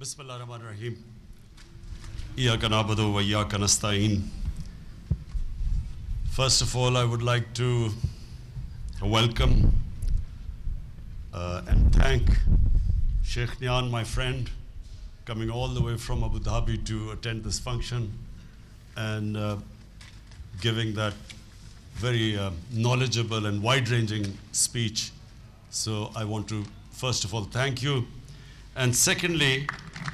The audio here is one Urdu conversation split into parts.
Bismillah ar-Rahman ar-Rahim. Iyyaka na'budu wa iyyaka nasta'in. First of all, I would like to welcome and thank Sheikh Nian, my friend, coming all the way from Abu Dhabi to attend this function and giving that very knowledgeable and wide-ranging speech. So I want to, first of all, thank you. And secondly,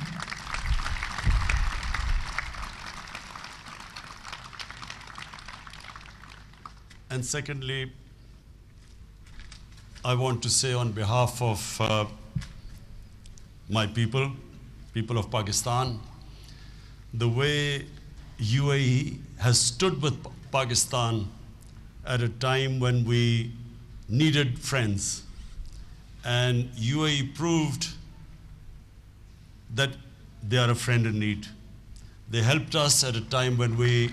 I want to say on behalf of my people of Pakistan, the way UAE has stood with Pakistan at a time when we needed friends, and UAE proved that they are a friend in need. They helped us at a time when we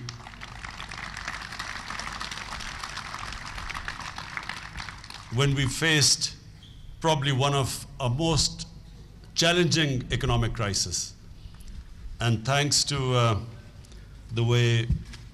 faced probably one of our most challenging economic crisis. And thanks to the way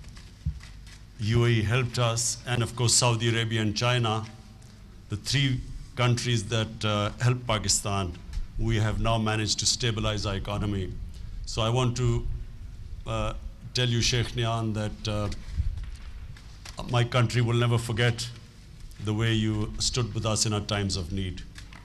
UAE helped us, and of course Saudi Arabia and China, the three countries that helped Pakistan, we have now managed to stabilize our economy. So I want to tell you, Sheikh Nian, that my country will never forget the way you stood with us in our times of need.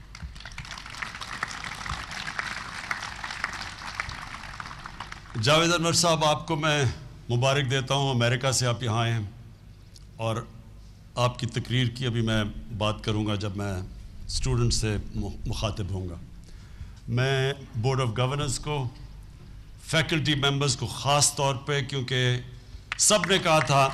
Javed انور صاحب، آپ کو میں مبارک دیتا ہوں، امریکہ سے آپ یہاں آئے ہیں، اور آپ کی تقریر کی ابھی میں بات کروں گا جب میں اسٹوڈنٹ سے مخاطب ہوں گا. میں بورڈ آف گورننس کو، فیکلٹی ممبرز کو خاص طور پہ، کیونکہ سب نے کہا تھا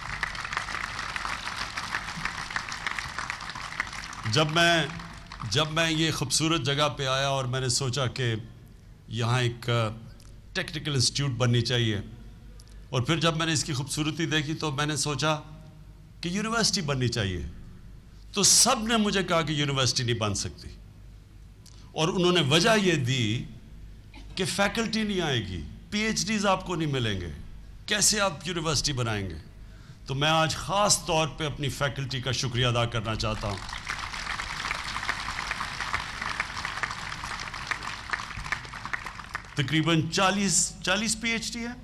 جب میں یہ خوبصورت جگہ پہ آیا اور میں نے سوچا کہ یہاں ایک ٹیکنیکل انسٹیٹیوٹ بننی چاہیے، اور پھر جب میں نے اس کی خوبصورتی دیکھی تو میں نے سوچا کہ یونیورسٹی بننی چاہیے. تو سب نے مجھے کہا کہ یونیورسٹی نہیں بن سکتی، اور انہوں نے وجہ یہ دی کہ فیکلٹی نہیں آئے گی، پی ایچ ڈیز آپ کو نہیں ملیں گے، کیسے آپ یونیورسٹی بنائیں گے. تو میں آج خاص طور پہ اپنی فیکلٹی کا شکریہ ادا کرنا چاہتا ہوں. تقریباً 40 پی ایچ ڈی ہے،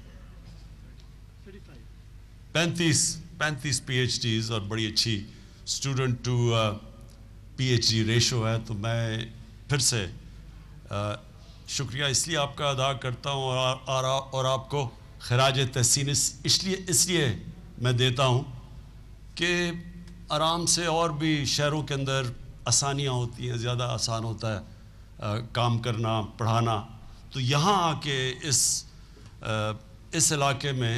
35 پی ایچ ڈیز، اور بڑی اچھی student to P H D ratio ہے. تو میں پھر سے شکریہ اس لیے آپ کا ادا کرتا ہوں، اور آپ کو خراج تحسین اس لیے میں دیتا ہوں کہ آرام سے اور بھی شہروں کے اندر آسانیاں ہوتی ہیں، زیادہ آسان ہوتا ہے کام کرنا، پڑھانا. تو یہاں آ کے اس علاقے میں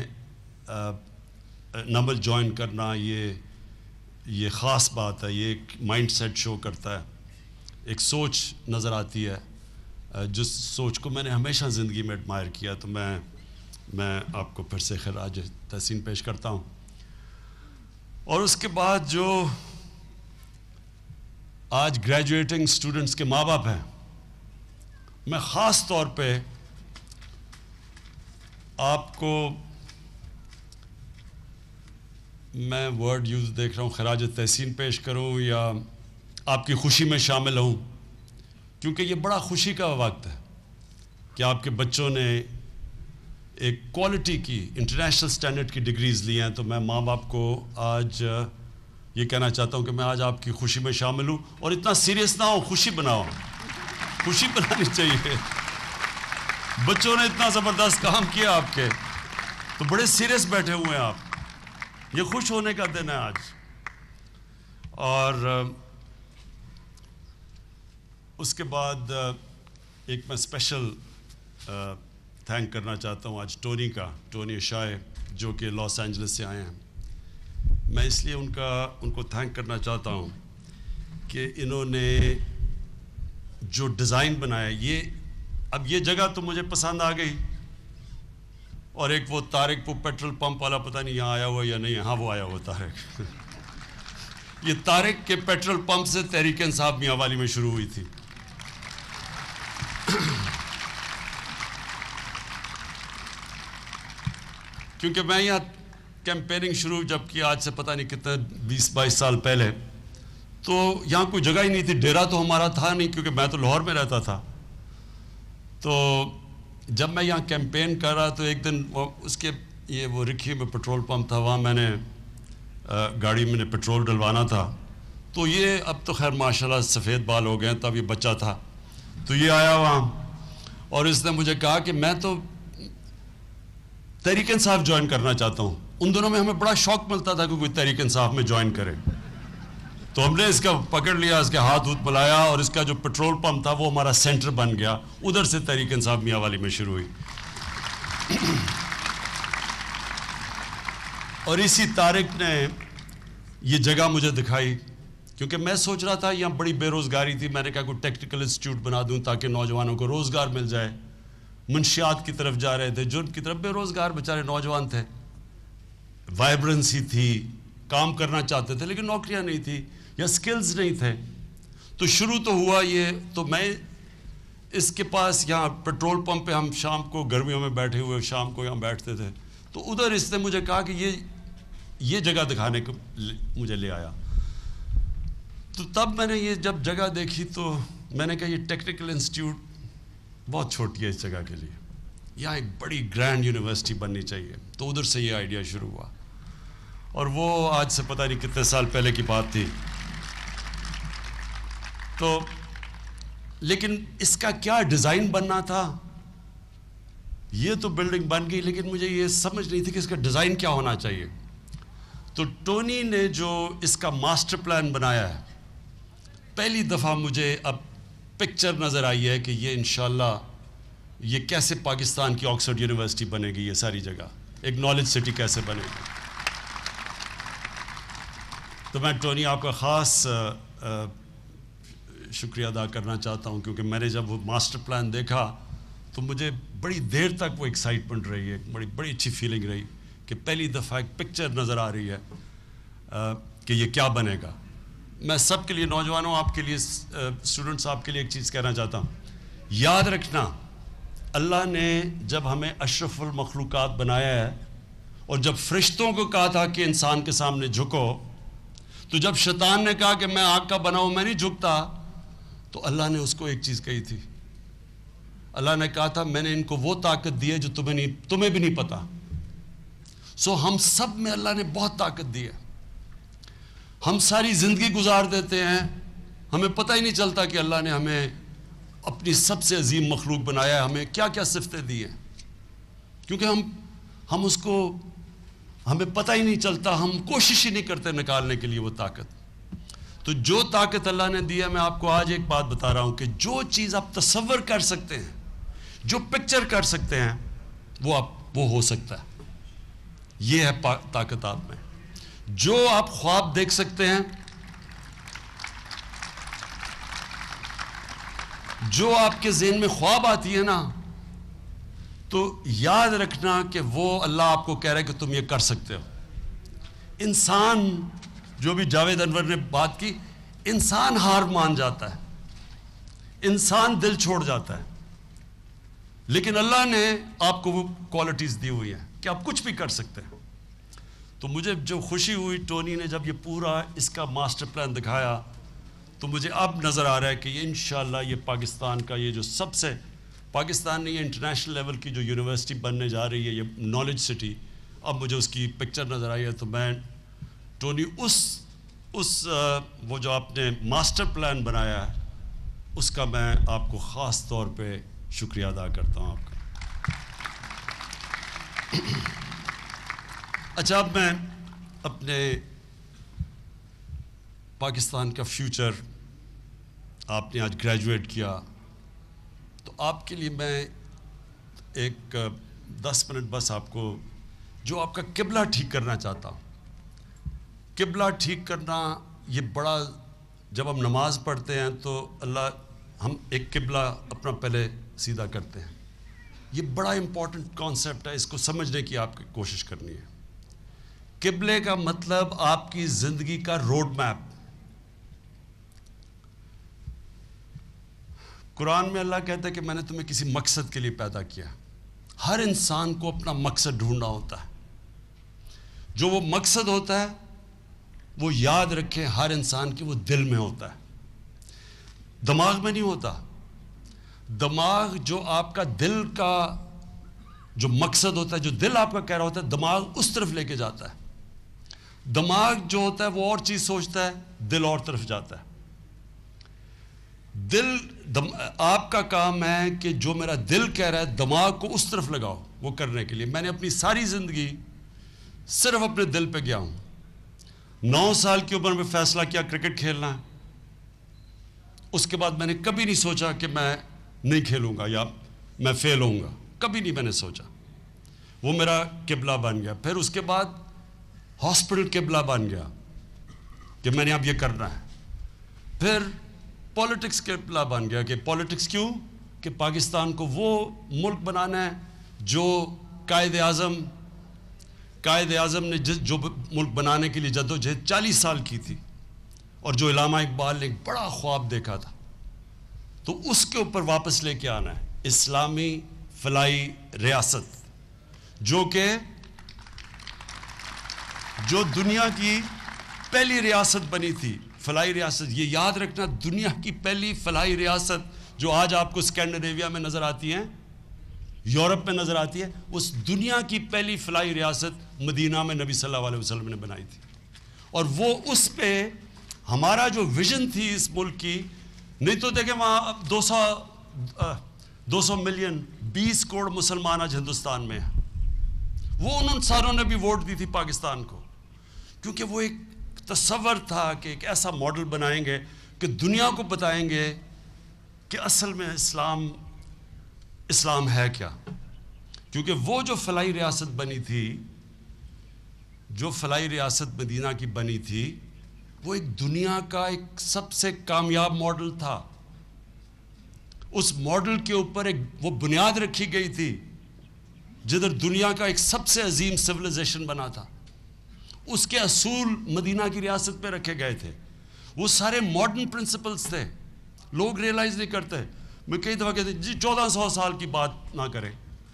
نمبل جوائن کرنا، یہ خاص بات ہے. یہ ایک مائنڈ سیٹ شو کرتا ہے، ایک سوچ نظر آتی ہے، جس سوچ کو میں نے ہمیشہ زندگی میں ایڈمائر کیا. تو میں آپ کو پھر سے خراج تحسین پیش کرتا ہوں. اور اس کے بعد جو آج گریجویٹنگ اسٹوڈنٹس کے ماں باپ ہیں، میں خاص طور پہ آپ کو، میں ورڈ یوز دیکھ رہا ہوں، خراج تحسین پیش کروں یا آپ کی خوشی میں شامل ہوں، کیونکہ یہ بڑا خوشی کا وقت ہے کہ آپ کے بچوں نے ایک کوالٹی کی انٹرنیشنل سٹینڈرڈ کی ڈگریز لی ہیں. تو میں ماں باپ کو آج یہ کہنا چاہتا ہوں کہ میں آج آپ کی خوشی میں شامل ہوں. اور اتنا سیریس نہ ہو، خوشی بناؤ، خوشی بنانی چاہیے. بچوں نے اتنا زبردست کام کیا آپ کے، تو بڑے سیریس بیٹھے ہوئے ہیں آپ. یہ خوش ہونے کا دن ہے آج. اور اس کے بعد ایک میں اسپیشل تھینک کرنا چاہتا ہوں آج ٹونی اشائے، جو کہ لاس اینجلس سے آئے ہیں. میں اس لیے ان کو تھینک کرنا چاہتا ہوں کہ انہوں نے جو ڈیزائن بنایا، اب یہ جگہ تو مجھے پسند آ گئی. اور ایک وہ طارق، وہ پیٹرول پمپ والا، پتہ نہیں یہاں آیا ہوا یا نہیں. ہاں وہ آیا ہوا طارق. یہ طارق کے پیٹرول پمپ سے تحریک انصاف میاں والی میں شروع ہوئی تھی. کیونکہ میں یہاں کیمپیننگ شروع جب کی آج سے پتہ نہیں کتنے 20-22 سال پہلے، تو یہاں کوئی جگہ ہی نہیں تھی، ڈیرا تو ہمارا تھا نہیں کیونکہ میں تو لاہور میں رہتا تھا. تو جب میں یہاں کیمپین کر رہا تو ایک دن اس کے وہ رکھی میں پٹرول پمپ تھا، وہاں میں نے گاڑی میں نے پٹرول ڈلوانا تھا. تو یہ اب تو خیر ماشاءاللہ سفید بال ہو گئے ہیں، تب یہ بچہ تھا. تو یہ آیا وہاں اور اس نے مجھے کہا کہ میں تو تحریک انصاف جوائن کرنا چاہتا ہوں. ان دنوں میں ہمیں بڑا شوق ملتا تھا کہ کوئی تحریک انصاف میں جوائن کرے. تو ہم نے اس کا پکڑ لیا، اس کے ہاتھ ملایا، اور اس کا جو پٹرول پمپ تھا وہ ہمارا سینٹر بن گیا. ادھر سے تحریک انصاف میاں والی میں شروع ہوئی. اور اسی طارق نے یہ جگہ مجھے دکھائی، کیونکہ میں سوچ رہا تھا یہاں بڑی بے روزگاری تھی. میں نے کہا کوئی ٹیکنیکل انسٹیٹیوٹ بنا دوں تاکہ نوجوانوں کو روزگار مل جائے. منشیات کی طرف جا رہے تھے، جرم کی طرف، بے روزگار بیچارے نوجوان تھے. وائبرنسی تھی، کام کرنا چاہتے تھے لیکن نوکریاں نہیں تھی یا سکلز نہیں تھے. تو شروع تو ہوا یہ. تو میں اس کے پاس یہاں پٹرول پمپ پہ ہم شام کو گرمیوں میں بیٹھے ہوئے شام کو یہاں بیٹھتے تھے. تو ادھر اس نے مجھے کہا کہ یہ جگہ دکھانے کو مجھے لے آیا. تو تب میں نے یہ جب جگہ دیکھی تو میں نے کہا یہ ٹیکنیکل انسٹیٹیوٹ بہت چھوٹی ہے اس جگہ کے لیے، یہاں ایک بڑی گرینڈ یونیورسٹی بننی چاہیے. تو ادھر سے یہ آئیڈیا شروع ہوا، اور وہ آج سے پتہ نہیں کتنے سال پہلے کی بات تھی. تو لیکن اس کا کیا ڈیزائن بننا تھا، یہ تو بلڈنگ بن گئی لیکن مجھے یہ سمجھ نہیں تھی کہ اس کا ڈیزائن کیا ہونا چاہیے. تو ٹونی نے جو اس کا ماسٹر پلان بنایا ہے، پہلی دفعہ مجھے اب پکچر نظر آئی ہے کہ یہ انشاءاللہ یہ کیسے پاکستان کی آکسفورڈ یونیورسٹی بنے گی، یہ ساری جگہ ایک نالج سٹی کیسے بنے گی. تو میں ٹونی آپ کا خاص شکریہ ادا کرنا چاہتا ہوں، کیونکہ میں نے جب وہ ماسٹر پلان دیکھا تو مجھے بڑی دیر تک وہ ایکسائٹمنٹ رہی ہے، بڑی اچھی فیلنگ رہی کہ پہلی دفعہ ایک پکچر نظر آ رہی ہے کہ یہ کیا بنے گا. میں سب کے لیے، نوجوانوں آپ کے لیے، اسٹوڈنٹس آپ کے لیے ایک چیز کہنا چاہتا ہوں. یاد رکھنا، اللہ نے جب ہمیں اشرف المخلوقات بنایا ہے اور جب فرشتوں کو کہا تھا کہ انسان کے سامنے جھکو، تو جب شیطان نے کہا کہ میں آگ کا بنا ہوں میں نہیں جھکتا، تو اللہ نے اس کو ایک چیز کہی تھی. اللہ نے کہا تھا میں نے ان کو وہ طاقت دی ہے جو تمہیں بھی نہیں پتا. سو ہم سب میں اللہ نے بہت طاقت دی ہے. ہم ساری زندگی گزار دیتے ہیں، ہمیں پتہ ہی نہیں چلتا کہ اللہ نے ہمیں اپنی سب سے عظیم مخلوق بنایا ہے، ہمیں کیا کیا صفتیں دی ہیں، کیونکہ ہم اس کو، ہمیں پتہ ہی نہیں چلتا، ہم کوشش ہی نہیں کرتے نکالنے کے لیے وہ طاقت. تو جو طاقت اللہ نے دی ہے، میں آپ کو آج ایک بات بتا رہا ہوں کہ جو چیز آپ تصور کر سکتے ہیں، جو پکچر کر سکتے ہیں، وہ ہو سکتا ہے. یہ ہے طاقت آپ میں. جو آپ خواب دیکھ سکتے ہیں، جو آپ کے ذہن میں خواب آتی ہے نا، تو یاد رکھنا کہ وہ اللہ آپ کو کہہ رہا ہے کہ تم یہ کر سکتے ہو. انسان، جو بھی جاوید انور نے بات کی، انسان ہار مان جاتا ہے، انسان دل چھوڑ جاتا ہے، لیکن اللہ نے آپ کو وہ کوالٹیز دی ہوئی ہیں کہ آپ کچھ بھی کر سکتے ہیں. تو مجھے جو خوشی ہوئی ٹونی نے جب یہ پورا اس کا ماسٹر پلان دکھایا، تو مجھے اب نظر آ رہا ہے کہ یہ انشاءاللہ یہ پاکستان کا یہ جو سب سے، پاکستان نے یہ انٹرنیشنل لیول کی جو یونیورسٹی بننے جا رہی ہے، یہ نالج سٹی، اب مجھے اس کی پکچر نظر آئی ہے. تو میں ٹونی وہ جو آپ نے ماسٹر پلان بنایا ہے، اس کا میں آپ کو خاص طور پہ شکریہ ادا کرتا ہوں آپ کا. اچھا، اب میں اپنے پاکستان کا فیوچر، آپ نے آج گریجویٹ کیا، تو آپ کے لیے میں ایک 10 منٹ بس آپ کو جو آپ کا قبلہ ٹھیک کرنا چاہتا ہوں. قبلہ ٹھیک کرنا یہ بڑا، جب ہم نماز پڑھتے ہیں تو ہم ایک قبلہ اپنا پہلے سیدھا کرتے ہیں. یہ بڑا امپورٹنٹ کانسیپٹ ہے، اس کو سمجھنے کی آپ کی کوشش کرنی ہے. قبلے کا مطلب آپ کی زندگی کا روڈ میپ. قرآن میں اللہ کہتا ہے کہ میں نے تمہیں کسی مقصد کے لیے پیدا کیا. ہر انسان کو اپنا مقصد ڈھونڈنا ہوتا ہے. جو وہ مقصد ہوتا ہے وہ یاد رکھیں ہر انسان کے وہ دل میں ہوتا ہے، دماغ میں نہیں ہوتا۔ دماغ جو آپ کا دل کا جو مقصد ہوتا ہے، جو دل آپ کا کہہ رہا ہوتا ہے، دماغ اس طرف لے کے جاتا ہے۔ دماغ جو ہوتا ہے وہ اور چیز سوچتا ہے، دل اور طرف جاتا ہے۔ آپ کا کام ہے کہ جو میرا دل کہہ رہا ہے دماغ کو اس طرف لگاؤ وہ کرنے کے لیے۔ میں نے اپنی ساری زندگی صرف اپنے دل پہ گیا ہوں۔ 9 سال کی عمر میں فیصلہ کیا کرکٹ کھیلنا ہے، اس کے بعد میں نے کبھی نہیں سوچا کہ میں نہیں کھیلوں گا یا میں فیل ہوں گا، کبھی نہیں میں نے سوچا۔ وہ میرا قبلہ بن گیا۔ پھر اس کے بعد ہاسپٹل قبلہ بن گیا کہ میں نے اب یہ کرنا ہے۔ پھر پولیٹکس قبلہ بن گیا کہ پولیٹکس کیوں، کہ پاکستان کو وہ ملک بنانا ہے جو قائد اعظم نے جو ملک بنانے کے لیے جدوجہد 40 سال کی تھی، اور جو علامہ اقبال نے ایک بڑا خواب دیکھا تھا، تو اس کے اوپر واپس لے کے آنا ہے اسلامی فلاحی ریاست، جو دنیا کی پہلی ریاست بنی تھی، فلاحی ریاست۔ یہ یاد رکھنا، دنیا کی پہلی فلاحی ریاست جو آج آپ کو اسکینڈینیویا میں نظر آتی ہیں، یورپ میں نظر آتی ہے، اس دنیا کی پہلی فلاحی ریاست مدینہ میں نبی صلی اللہ علیہ وسلم نے بنائی تھی۔ اور وہ اس پہ ہمارا جو ویژن تھی اس ملک کی، نہیں تو دیکھیں وہاں 200 ملین 20 کروڑ مسلمان آج ہندوستان میں ہیں، وہ ان ساروں نے بھی ووٹ دی تھی پاکستان کو، کیونکہ وہ ایک تصور تھا کہ ایک ایسا ماڈل بنائیں گے کہ دنیا کو بتائیں گے کہ اصل میں اسلام ہے کیا۔ کیونکہ وہ جو فلاحی ریاست بنی تھی، جو فلاحی ریاست مدینہ کی بنی تھی، وہ ایک دنیا کا ایک سب سے کامیاب ماڈل تھا۔ اس ماڈل کے اوپر ایک وہ بنیاد رکھی گئی تھی جدھر دنیا کا ایک سب سے عظیم سویلائزیشن بنا تھا۔ اس کے اصول مدینہ کی ریاست پہ رکھے گئے تھے، وہ سارے ماڈرن پرنسپلز تھے، لوگ ریئلائز نہیں کرتے۔ میں کئی دفعہ کہتے جی 1400 سال کی بات نہ کریں،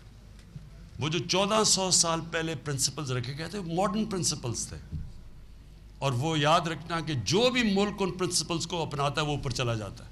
وہ جو 1400 سال پہلے پرنسپلز رکھے گئے تھے ماڈرن پرنسپلز تھے، اور وہ یاد رکھنا کہ جو بھی ملک ان پرنسپلز کو اپناتا ہے وہ اوپر چلا جاتا ہے۔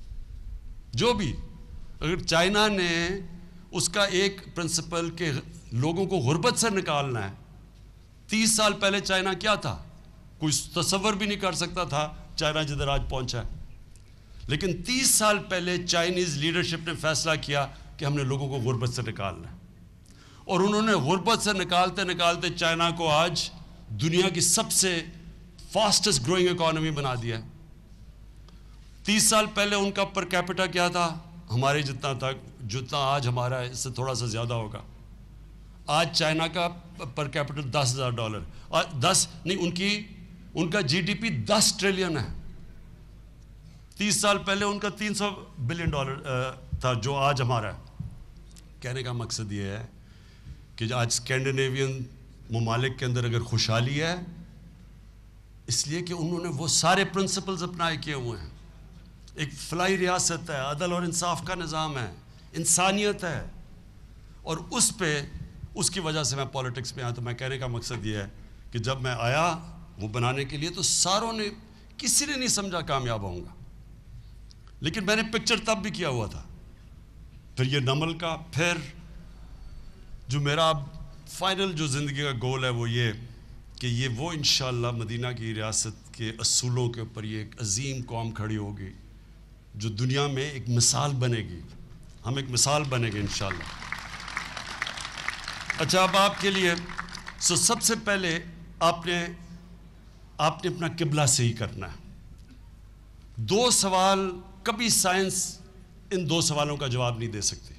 جو بھی، اگر چائنا نے اس کا ایک پرنسپل کہ لوگوں کو غربت سے نکالنا ہے، 30 سال پہلے چائنا کیا تھا، کوئی تصور بھی نہیں کر سکتا تھا چائنا جدھر آج پہنچا ہے۔ لیکن 30 سال پہلے چائنیز لیڈرشپ نے فیصلہ کیا کہ ہم نے لوگوں کو غربت سے نکالنا ہے، اور انہوں نے غربت سے نکالتے نکالتے چائنا کو آج دنیا کی سب سے فاسٹسٹ گروئنگ اکانومی بنا دیا ہے۔ 30 سال پہلے ان کا پر کیپٹا کیا تھا، ہمارے جتنا تھا، جتنا آج ہمارا ہے اس سے تھوڑا سا زیادہ ہوگا۔ آج چائنا کا پر کیپٹل $10,000، اور 10 نہیں، ان کا جی ڈی پی 10 ٹریلین ہے۔ 30 سال پہلے ان کا $300 بلین تھا جو آج ہمارا ہے۔ کہنے کا مقصد یہ ہے کہ آج اسکینڈینیوین ممالک کے اندر اگر خوشحالی ہے، اس لیے کہ انہوں نے وہ سارے پرنسپلز اپنائے کیے ہوئے ہیں۔ ایک فلاحی ریاست ہے، عدل اور انصاف کا نظام ہے، انسانیت ہے، اور اس کی وجہ سے میں پولیٹکس میں آیا۔ تو میں کہنے کا مقصد یہ ہے کہ جب میں آیا وہ بنانے کے لیے تو ساروں نے، کسی نے نہیں سمجھا کامیاب ہوں گا، لیکن میں نے پکچر تب بھی کیا ہوا تھا۔ پھر یہ نمل کا، پھر جو میرا فائنل جو زندگی کا گول ہے وہ یہ کہ یہ وہ انشاءاللہ مدینہ کی ریاست کے اصولوں کے اوپر یہ ایک عظیم قوم کھڑی ہوگی جو دنیا میں ایک مثال بنے گی، ہم ایک مثال بنے گے انشاءاللہ۔ اچھا، اب آپ کے لیے سب سے پہلے آپ نے اپنا قبلہ صحیح کرنا ہے۔ 2 سوال کبھی سائنس ان 2 سوالوں کا جواب نہیں دے سکتی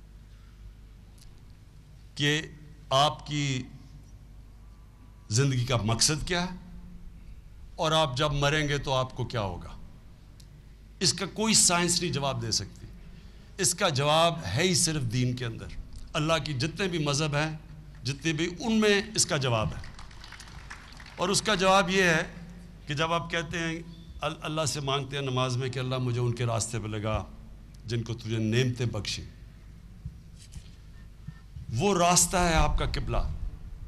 کہ آپ کی زندگی کا مقصد کیا ہے اور آپ جب مریں گے تو آپ کو کیا ہوگا۔ اس کا کوئی سائنس نہیں جواب دے سکتی، اس کا جواب ہے ہی صرف دین کے اندر۔ اللہ کی جتنے بھی مذہب ہیں، جتنے بھی، ان میں اس کا جواب ہے، اور اس کا جواب یہ ہے کہ جب آپ کہتے ہیں اللہ سے مانگتے ہیں نماز میں کہ اللہ مجھے ان کے راستے پہ لگا جن کو تجھے نعمتیں بخشی، وہ راستہ ہے آپ کا قبلہ،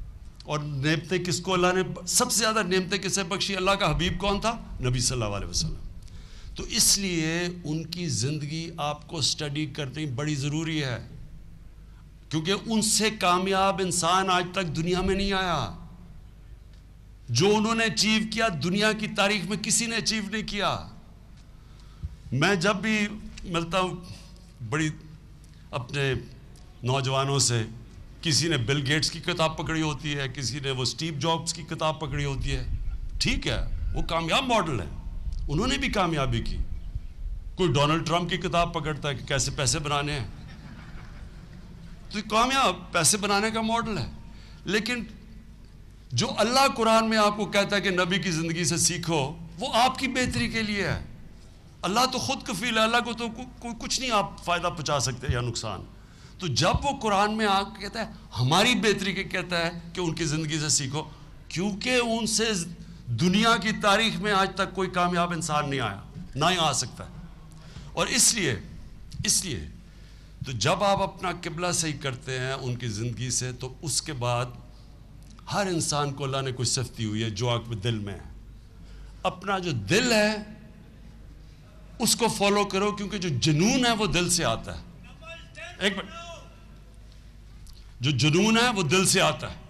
اور نعمتیں کس کو اللہ نے سب سے زیادہ نعمتیں کسے بخشی؟ اللہ کا حبیب کون تھا؟ نبی صلی اللہ علیہ وسلم. تو اس لیے ان کی زندگی آپ کو اسٹڈی کرنی بڑی ضروری ہے، کیونکہ ان سے کامیاب انسان آج تک دنیا میں نہیں آیا. جو انہوں نے اچیو کیا دنیا کی تاریخ میں کسی نے اچیو نہیں کیا. میں جب بھی ملتا ہوں بڑی اپنے نوجوانوں سے، کسی نے بل گیٹس کی کتاب پکڑی ہوتی ہے، کسی نے وہ اسٹیو جابس کی کتاب پکڑی ہوتی ہے. ٹھیک ہے، وہ کامیاب ماڈل ہے، انہوں نے بھی کامیابی کی. کوئی ڈونلڈ ٹرمپ کی کتاب پکڑتا ہے کہ کیسے پیسے بنانے ہیں، تو کامیاب پیسے بنانے کا ماڈل ہے. لیکن جو اللہ قرآن میں آپ کو کہتا ہے کہ نبی کی زندگی سے سیکھو، وہ آپ کی بہتری کے لیے ہے. اللہ تو خود کفیل ہے، اللہ کو تو کچھ نہیں آپ فائدہ پہنچا سکتے یا نقصان. تو جب وہ قرآن میں آ کے کہتا ہے ہماری بہتری کے کہتا ہے کہ ان کی زندگی سے سیکھو، کیونکہ ان سے دنیا کی تاریخ میں آج تک کوئی کامیاب انسان نہیں آیا، نہ ہی آ سکتا ہے. اور اس لیے تو جب آپ اپنا قبلہ صحیح کرتے ہیں ان کی زندگی سے، تو اس کے بعد ہر انسان کو اللہ نے کچھ صفت دی ہوئی ہے جو آپ کے دل میں ہے. اپنا جو دل ہے اس کو فالو کرو، کیونکہ جو جنون ہے وہ دل سے آتا ہے. ایک منٹ، جو جنون ہے وہ دل سے آتا ہے.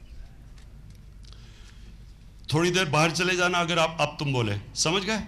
تھوڑی دیر باہر چلے جانا، اگر آپ تم بولے، سمجھ گئے؟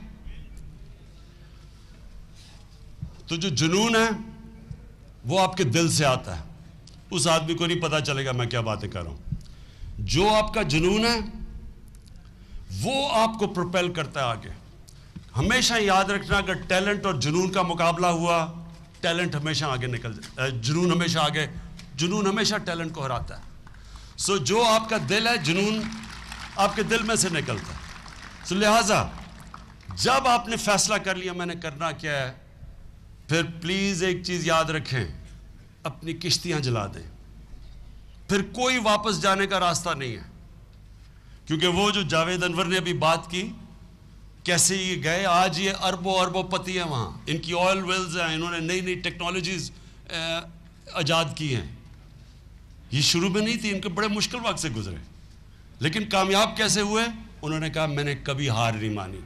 تو جو جنون ہے وہ آپ کے دل سے آتا ہے. اس آدمی کو نہیں پتا چلے گا میں کیا باتیں کر رہا ہوں. جو آپ کا جنون ہے وہ آپ کو پروپیل کرتا ہے آگے. ہمیشہ یاد رکھنا، اگر ٹیلنٹ اور جنون کا مقابلہ ہوا، ٹیلنٹ ہمیشہ آگے نکل جائے، جنون ہمیشہ آگے، جنون ہمیشہ ٹیلنٹ کو ہراتا ہے. سو جو آپ کا دل ہے، جنون آپ کے دل میں سے نکلتا ہے. سو لہٰذا جب آپ نے فیصلہ کر لیا میں نے کرنا کیا ہے، پھر پلیز ایک چیز یاد رکھیں، اپنی کشتیاں جلا دیں. پھر کوئی واپس جانے کا راستہ نہیں ہے. کیونکہ وہ جو جاوید انور نے ابھی بات کی، کیسے یہ گئے، آج یہ اربوں پتی ہیں وہاں، ان کی آئل ویلز ہیں، انہوں نے نئی نئی ٹیکنالوجیز ایجاد کی ہیں. یہ شروع میں نہیں تھی، ان کے بڑے مشکل وقت سے گزرے، لیکن کامیاب کیسے ہوئے؟ انہوں نے کہا میں نے کبھی ہار نہیں مانی.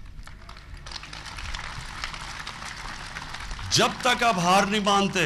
جب تک آپ ہار نہیں مانتے،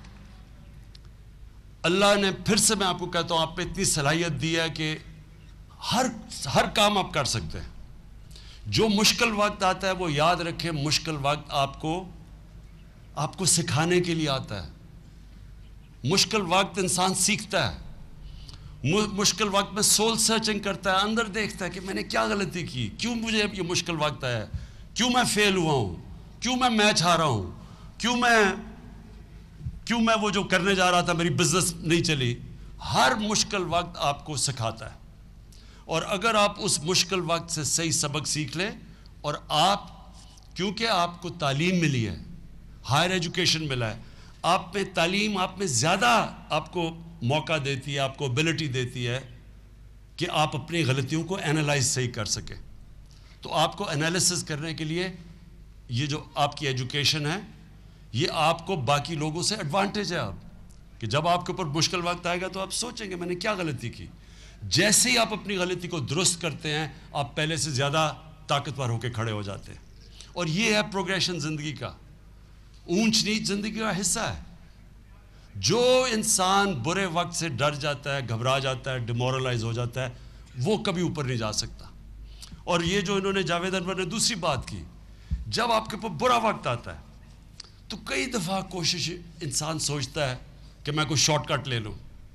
اللہ نے پھر سے میں آپ کو کہتا ہوں آپ پہ اتنی صلاحیت دی ہے کہ ہر کام آپ کر سکتے ہیں. جو مشکل وقت آتا ہے وہ یاد رکھیں، مشکل وقت آپ کو سکھانے کے لیے آتا ہے. مشکل وقت انسان سیکھتا ہے. مشکل وقت میں سول سرچنگ کرتا ہے، اندر دیکھتا ہے کہ میں نے کیا غلطی کی، کیوں مجھے اب یہ مشکل وقت آیا، کیوں میں فیل ہوا ہوں، کیوں میں میچ ہارا ہوں، کیوں میں وہ جو کرنے جا رہا تھا میری بزنس نہیں چلی. ہر مشکل وقت آپ کو سکھاتا ہے. اور اگر آپ اس مشکل وقت سے صحیح سبق سیکھ لیں، اور کیونکہ آپ کو تعلیم ملی ہے، ہائر ایجوکیشن ملا ہے، آپ میں تعلیم آپ میں زیادہ آپ کو موقع دیتی ہے، آپ کو ابیلٹی دیتی ہے کہ آپ اپنی غلطیوں کو اینالائز صحیح کر سکیں. تو آپ کو انالیسس کرنے کے لیے یہ جو آپ کی ایجوکیشن ہے، یہ آپ کو باقی لوگوں سے ایڈوانٹیج ہے. آپ کہ جب آپ کے اوپر مشکل وقت آئے گا تو آپ سوچیں گے میں نے کیا غلطی کی. جیسے ہی آپ اپنی غلطی کو درست کرتے ہیں، آپ پہلے سے زیادہ طاقتور ہو کے کھڑے ہو جاتے ہیں. اور یہ ہے پروگریشن زندگی کا. اونچ نیچ زندگی کا حصہ ہے. جو انسان برے وقت سے ڈر جاتا ہے، گھبرا جاتا ہے، ڈیمورلائز ہو جاتا ہے، وہ کبھی اوپر نہیں جا سکتا. اور یہ جو انہوں نے جاوید انور نے دوسری بات کی، جب آپ کے اوپر برا وقت آتا ہے تو کئی دفعہ کوشش انسان سوچتا ہے کہ میں کوئی شارٹ کٹ لے لوں،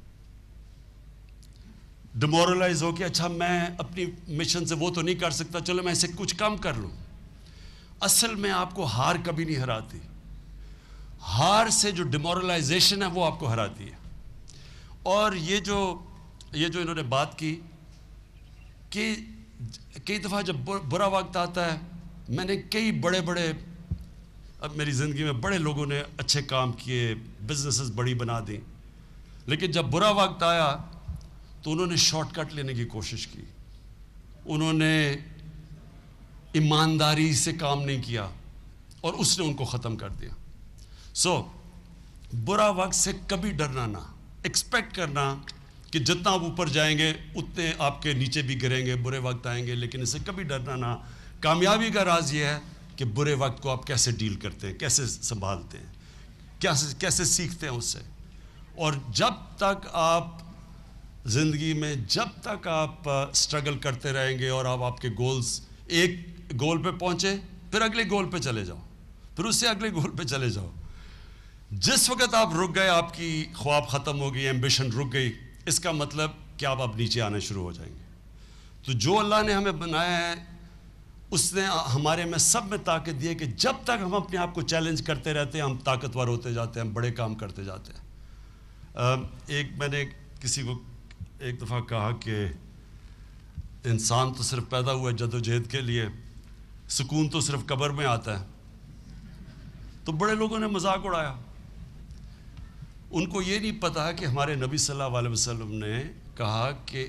ڈیمورلائز ہو کے اچھا میں اپنی مشن سے وہ تو نہیں کر سکتا، چلو میں اسے کچھ کم کر لوں. اصل میں آپ کو ہار کبھی نہیں ہراتی. ہار سے جو ڈیمورلائزیشن ہے وہ آپ کو ہراتی ہے. اور یہ جو انہوں نے بات کی کہ کئی دفعہ جب برا وقت آتا ہے، میں نے کئی بڑے اب میری زندگی میں بڑے لوگوں نے اچھے کام کیے، بزنسز بڑی بنا دیں، لیکن جب برا وقت آیا تو انہوں نے شارٹ کٹ لینے کی کوشش کی. انہوں نے ایمانداری سے کام نہیں کیا اور اس نے ان کو ختم کر دیا. سو برا وقت سے کبھی ڈرنا نہ، ایکسپیکٹ کرنا کہ جتنا آپ اوپر جائیں گے اتنے آپ کے نیچے بھی گریں گے، برے وقت آئیں گے، لیکن اس سے کبھی ڈرنا نہ. کامیابی کا راز یہ ہے کہ برے وقت کو آپ کیسے ڈیل کرتے ہیں، کیسے سنبھالتے ہیں، کیسے سیکھتے ہیں اس سے. اور جب تک آپ زندگی میں آپ سٹرگل کرتے رہیں گے اور آپ کے گولز، ایک گول پہ پہنچے پھر اگلے گول پہ چلے جاؤ، پھر اس سے اگلے گول پہ چلے جاؤ. جس وقت آپ رک گئے، آپ کی خواب ختم ہو گئی، ایمبیشن رک گئی، اس کا مطلب کہ آپ اب نیچے آنا شروع ہو جائیں گے. تو جو اللہ نے ہمیں بنایا ہے اس نے ہمارے میں سب میں طاقت دی ہے کہ جب تک ہم اپنے آپ کو چیلنج کرتے رہتے ہیں ہم طاقتور ہوتے جاتے ہیں، ہم بڑے کام کرتے جاتے ہیں. میں نے کسی کو ایک دفعہ کہا کہ انسان تو صرف پیدا ہوا ہے جد و جہد کے لیے، سکون تو صرف قبر میں آتا ہے. تو بڑے لوگوں نے مذاق اڑایا. ان کو یہ نہیں پتا کہ ہمارے نبی صلی اللہ علیہ وسلم نے کہا کہ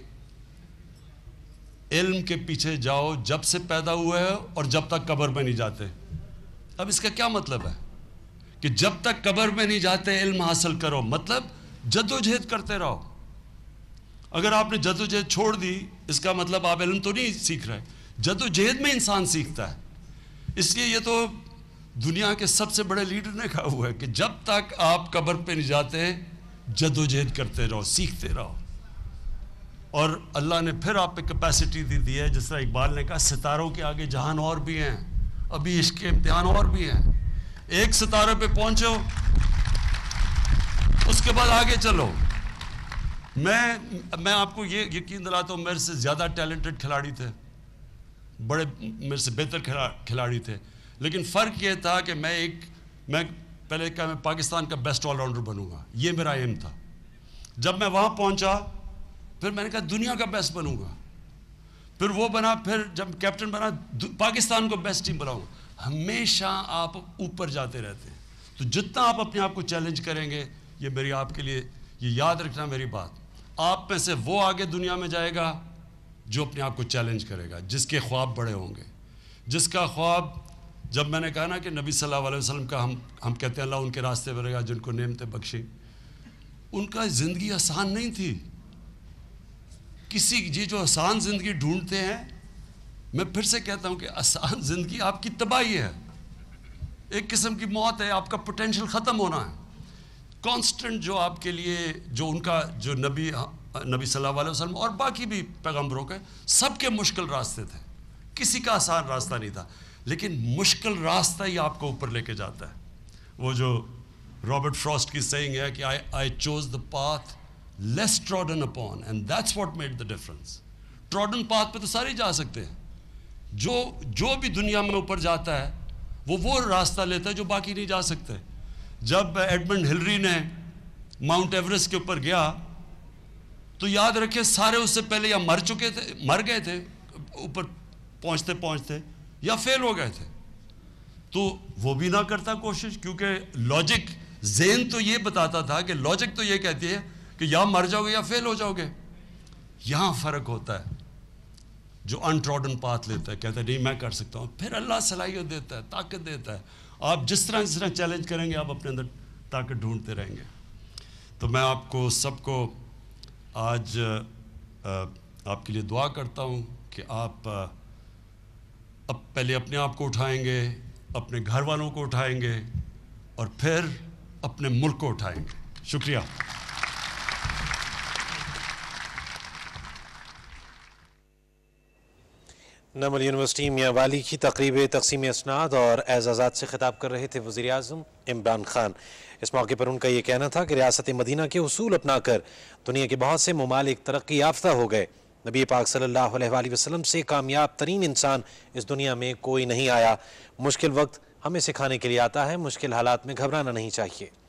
علم کے پیچھے جاؤ جب سے پیدا ہوئے ہے اور جب تک قبر میں نہیں جاتے. اب اس کا کیا مطلب ہے کہ جب تک قبر میں نہیں جاتے علم حاصل کرو، مطلب جد و جہد کرتے رہو. اگر آپ نے جد و جہد چھوڑ دی اس کا مطلب آپ علم تو نہیں سیکھ رہے. جد و جہد میں انسان سیکھتا ہے. اس لیے یہ تو دنیا کے سب سے بڑے لیڈر نے کہا ہوا ہے کہ جب تک آپ قبر پہ نہیں جاتے جد و جہد کرتے رہو، سیکھتے رہو. اور اللہ نے پھر آپ پہ کیپیسٹی دی ہے، جس طرح اقبال نے کہا ستاروں کے آگے جہان اور بھی ہیں، ابھی عشق کے امتحان اور بھی ہیں. ایک ستارے پہ پہنچو اس کے بعد آگے چلو. میں آپ کو یہ یقین دلاتا ہوں، میرے سے زیادہ ٹیلنٹڈ کھلاڑی تھے، بڑے میرے سے بہتر کھلاڑی تھے، لیکن فرق یہ تھا کہ میں پہلے کہا میں پاکستان کا بیسٹ آل راؤنڈر بنوں گا، یہ میرا ایم تھا. جب میں وہاں پہنچا پھر میں نے کہا دنیا کا بیسٹ بنوں گا، پھر وہ بنا، پھر جب کیپٹن بنا پاکستان کو بیسٹ ٹیم بناؤں گا. ہمیشہ آپ اوپر جاتے رہتے ہیں. تو جتنا آپ اپنے آپ کو چیلنج کریں گے، یہ میری آپ کے لیے یہ یاد رکھنا میری بات، آپ میں سے وہ آگے دنیا میں جائے گا جو اپنے آپ کو چیلنج کرے گا، جس کے خواب بڑے ہوں گے، جس کا خواب، جب میں نے کہا نا کہ نبی صلی اللہ علیہ وسلم کا ہم کہتے ہیں اللہ ان کے راستے میں رہے گا جن کو نعمتیں بخشیں. ان کا زندگی آسان نہیں تھی. یہ جو آسان زندگی ڈھونڈتے ہیں، میں پھر سے کہتا ہوں کہ آسان زندگی آپ کی تباہی ہے، ایک قسم کی موت ہے، آپ کا پوٹینشل ختم ہونا ہے. کانسٹنٹ جو آپ کے لیے، جو ان کا جو نبی صلی اللہ علیہ وسلم اور باقی بھی پیغمبروں کے سب کے مشکل راستے تھے، کسی کا آسان راستہ نہیں تھا، لیکن مشکل راستہ ہی آپ کو اوپر لے کے جاتا ہے. وہ جو رابرٹ فراسٹ کی سیئنگ ہے کہ I chose the path less trodden upon and that's what made the difference. Trodden path پہ تو سارے جا سکتے ہیں، جو بھی دنیا میں اوپر جاتا ہے وہ راستہ لیتا ہے جو باقی نہیں جا سکتے. جب ایڈمنڈ ہلری نے ماؤنٹ ایوریسٹ کے اوپر گیا تو یاد رکھیں سارے اس سے پہلے یا مر گئے تھے اوپر پہنچتے پہنچتے، یا فیل ہو گئے تھے. تو وہ بھی نہ کرتا کوشش، کیونکہ لاجک ذہن تو یہ بتاتا تھا کہ لاجک تو یہ کہتی ہے کہ یا مر جاؤ گے یا فیل ہو جاؤ گے. یہاں فرق ہوتا ہے، جو انٹراڈن پاتھ لیتا ہے کہتا ہے نہیں میں کر سکتا ہوں، پھر اللہ صلاحیت دیتا ہے، طاقت دیتا ہے. آپ جس طرح چیلنج کریں گے آپ اپنے اندر طاقت ڈھونڈتے رہیں گے. تو میں آپ کو سب کو آج آپ کے لیے دعا کرتا ہوں کہ آپ اب پہلے اپنے آپ کو اٹھائیں گے، اپنے گھر والوں کو اٹھائیں گے، اور پھر اپنے ملک کو اٹھائیں گے. شکریہ. نمل یونیورسٹی میاں والی کی تقریب تقسیم اسناد اور اعزازات سے خطاب کر رہے تھے وزیر اعظم عمران خان. اس موقع پر ان کا یہ کہنا تھا کہ ریاست مدینہ کے اصول اپنا کر دنیا کے بہت سے ممالک ترقی یافتہ ہو گئے. نبی پاک صلی اللہ علیہ وآلہ وسلم سے کامیاب ترین انسان اس دنیا میں کوئی نہیں آیا. مشکل وقت ہمیں سکھانے کے لیے آتا ہے، مشکل حالات میں گھبرانا نہیں چاہیے.